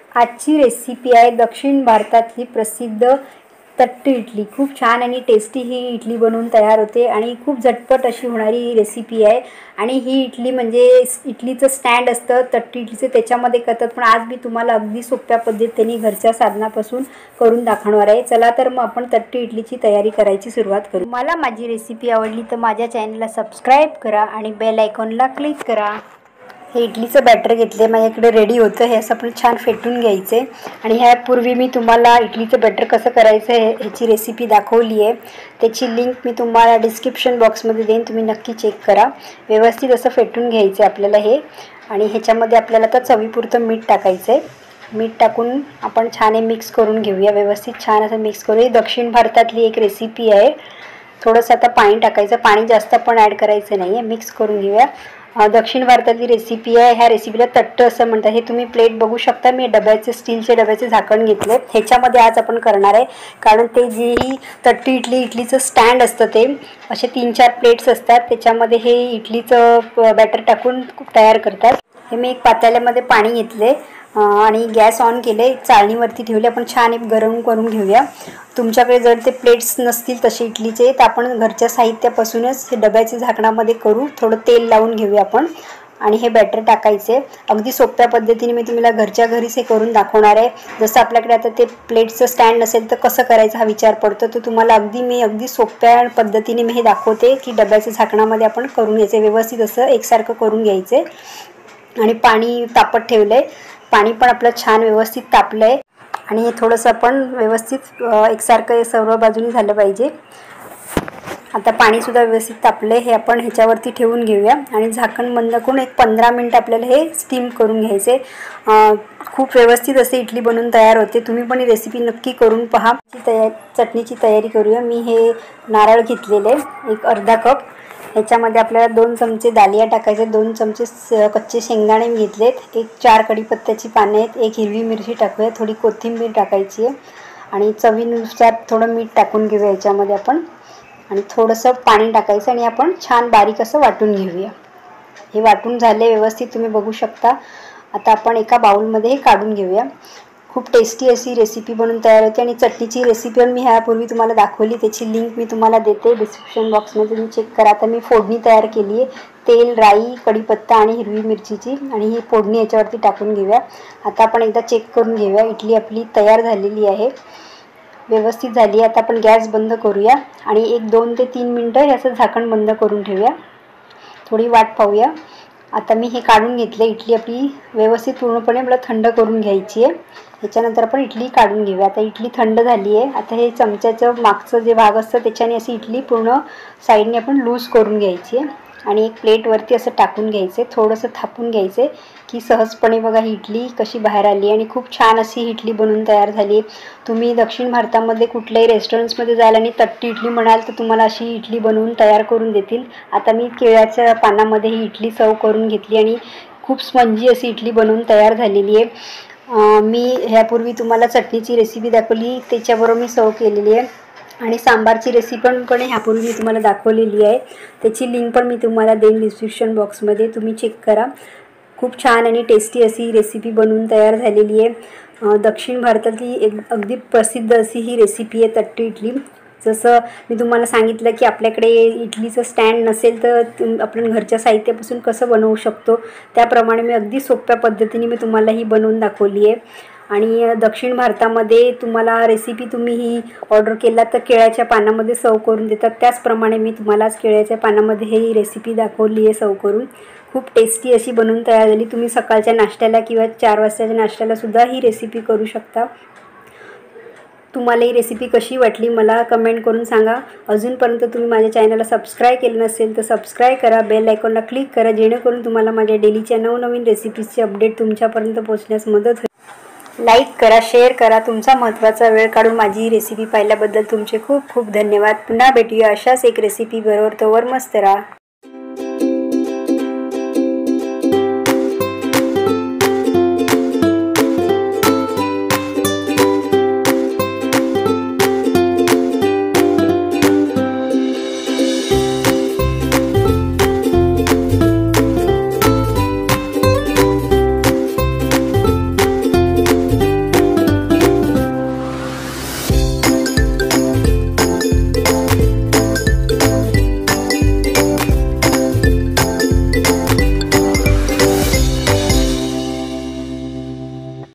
आजची रेसिपी आहे दक्षिण भारतातली प्रसिद्ध तट्टी इडली। खूप छान आणि टेस्टी ही इडली बनवून तयार होते आणि खूप झटपट अशी होणारी ही रेसिपी आहे। आणि ही इडली म्हणजे इडलीचं स्टँड असतं तट्टी इडलीचं, त्याच्यामध्ये करतात, पण आज मी तुम्हाला अगदी सोप्या पद्धतीने घरच्या साधनापासून करून दाखवणार आहे। चला तर मग आपण तट्टी इडलीची तयारी करायची सुरुवात करू। मला माझी रेसिपी आवडली तर माझ्या चॅनलला सबस्क्राईब करा आणि बेल आयकॉनला क्लिक करा। हे इडलीचं बॅटर घेतले, माझ्याकडे रेडी होतं। हे असं आपण छान फेटून घ्यायचे आणि ह्यापूर्वी मी तुम्हाला इडलीचं बॅटर कसं करायचं ह्याची रेसिपी दाखवली आहे। त्याची लिंक मी तुम्हाला डिस्क्रिप्शन बॉक्समध्ये देईन, तुम्ही नक्की चेक करा। व्यवस्थित असं फेटून घ्यायचं आपल्याला हे। आणि ह्याच्यामध्ये आपल्याला आता चवीपुरतं मीठ टाकायचं आहे। मीठ टाकून आपण छान हे मिक्स करून घेऊया, व्यवस्थित छान असं मिक्स करू। ही दक्षिण भारतातली एक रेसिपी आहे। थोडंसं आता पाणी टाकायचं, पाणी जास्त पण ॲड करायचं नाही आहे, मिक्स करून घेऊया। दक्षिण भारतातली रेसिपी आहे। ह्या रेसिपीला तट्ट असं म्हणतात। हे तुम्ही प्लेट बघू शकता, मी डब्याचे स्टीलचे डब्याचे झाकण घेतले। ह्याच्यामध्ये आज आपण करणार आहे, कारण ते जी तट्टी इडलीचं स्टँड असतं ते असे 3-4 प्लेट्स असतात, त्याच्यामध्ये हे इडलीचं बॅटर टाकून तयार करतात। हे मी एक पातेल्यामध्ये पाणी घेतले आणि गॅस ऑन केले, चाळणीवरती ठेवले। आपण छान एक गरम करून घेऊया। तुमच्याकडे जर ते प्लेट्स नसतील तसे इडलीचे तर आपण घरच्या साहित्यापासूनच हे डब्याच्या झाकणामध्ये करू। थोडं तेल लावून घेऊया आपण आणि हे बॅटर टाकायचे। अगदी सोप्या पद्धतीने मी तुम्हाला घरच्या घरीच हे करून दाखवणार आहे। जसं आपल्याकडे आता ते प्लेट्सचं स्टँड नसेल तर कसं करायचं हा विचार पडतो, तर तुम्हाला अगदी सोप्या पद्धतीने मी हे दाखवते की डब्याच्या झाकणामध्ये आपण करून घ्यायचे। व्यवस्थित असं एकसारखं करून घ्यायचे आणि पाणी तापत ठेवलंय। पाणी पण आपलं छान व्यवस्थित तापलंय आणि हे थोडंसं आपण व्यवस्थित एकसारखं सर्व बाजूनी झालं पाहिजे। आता पाणीसुद्धा व्यवस्थित तापलंय, हे आपण ह्याच्यावरती ठेवून घेऊया आणि झाकण बंद करून एक 15 मिनिट आपल्याला हे स्टीम करून घ्यायचे। खूप व्यवस्थित असे इडली बनवून तयार होते। तुम्ही पण ही रेसिपी नक्की करून पहा। चटणीची तयारी करूया। मी हे नारळ घेतलेले एक अर्धा कप, ह्याच्यामध्ये आपल्याला 2 चमचे दालिया टाकायचे, 2 चमचे कच्चे शेंगदाणे घेतलेत, एक 4 कढीपत्त्याची पाने आहेत, एक हिरवी मिरची टाकूया, थोडी कोथिंबीर टाकायची आहे आणि चवीनुसार थोडं मीठ टाकून घेऊया याच्यामध्ये आपण आणि थोडंसं पाणी टाकायचं आणि आपण छान बारीक असं वाटून घेऊया। हे वाटून झाले व्यवस्थित, तुम्ही बघू शकता। आता आपण एका बाउलमध्ये हे काढून घेऊया। खूप टेस्टी अशी रेसिपी बनवून तयार होते आणि चटणीची रेसिपी पण मी ह्यापूर्वी तुम्हाला दाखवली, त्याची लिंक मी तुम्हाला देते डिस्क्रिप्शन बॉक्समध्ये, तुम्ही चेक करा। आता मी फोडणी तयार केली आहे, तेल, राई, कढीपत्ता आणि हिरवी मिरचीची, आणि ही फोडणी याच्यावरती टाकून घेऊया। आता आपण एकदा चेक करून घेऊया, इडली आपली तयार झालेली आहे, व्यवस्थित झाली। आता आपण गॅस बंद करूया आणि एक 2 ते 3 मिनटं याचं झाकण बंद करून ठेवूया, थोडी वाट पाहूया। आता मी हे काढून घेतले, इडली आपली व्यवस्थित पूर्णपणे मला थंड करून घ्यायची आहे। त्याच्यानंतर आपण इडली काढून घेऊया। आता इडली थंड झाली आहे। आता हे चमच्याचं मागचं जे भाग असतं त्याच्याने अशी इडली पूर्ण साईडने आपण लूज करून घ्यायची आहे आणि एक प्लेटवरती असं टाकून घ्यायचे, थोडंसं थापून घ्यायचे की सहजपणे बघा ही इडली कशी बाहेर आली आणि खूप छान अशी ही इडली बनवून तयार झाली। तुम्ही दक्षिण भारतामध्ये कुठल्याही रेस्टॉरंट्समध्ये जाल आणि तट्टी इडली म्हणाल तर तुम्हाला अशी इडली बनवून तयार करून देतील। आता मी केळ्याच्या पानामध्ये ही इडली सर्व करून घेतली आणि खूप स्पंजी अशी इडली बनवून तयार झालेली आहे। मी ह्यापूर्वी तुम्हाला चटणीची रेसिपी दाखवली, त्याच्याबरोबर मी सर्व केलेली आहे आणि सांबारची रेसिपी पण ह्यापूर्वी मी तुम्हाला दाखवलेली आहे, त्याची लिंक पण मी तुम्हाला देईन डिस्क्रिप्शन बॉक्समध्ये, तुम्ही चेक करा। खूप छान आणि टेस्टी अशी रेसिपी बनवून तयार झालेली आहे। दक्षिण भारतातली एक अगदी प्रसिद्ध अशी ही रेसिपी आहे तट्टी इडली। जसं मी तुम्हाला सांगितलं की आपल्याकडे इडलीचं स्टँड नसेल तर आपण घरच्या साहित्यापासून कसं बनवू शकतो, त्याप्रमाणे मी अगदी सोप्या पद्धतीने मी तुम्हाला ही बनवून दाखवली आहे। आणि दक्षिण भारतामध्ये तुम्हाला रेसिपी तुम्ही ही ऑर्डर केला तर केळ्याच्या पानामध्ये सर्व करून देतात, त्याचप्रमाणे मी तुम्हाला केळ्याच्या पानामध्ये ही रेसिपी दाखवली आहे सर्व करून। खूप टेस्टी अशी बनवून तयार झाली। तुम्ही सकाळच्या नाश्त्याला किंवा 4 वाजताच्या नाश्त्याला सुद्धा ही रेसिपी करू शकता। तुम्हाला ही रेसिपी कशी वाटली मला कमेंट करून सांगा। अजूनपर्यंत तुम्ही माझ्या चॅनलला सबस्क्राईब केलं नसेल तर सबस्क्राईब करा, बेल आयकॉनला क्लिक करा, जेणेकरून तुम्हाला माझ्या डेलीच्या नवनवीन रेसिपीजचे अपडेट तुमच्यापर्यंत पोहोचण्यास मदत होईल। लाईक करा, शेअर करा, तुमचा महत्त्वाचा वेळ काढून माझी ही रेसिपी पाहिल्याबद्दल तुमचे खूप खूप धन्यवाद। पुन्हा भेटूया अशाच एक रेसिपी बरोबर, तोवर मस्त राहा।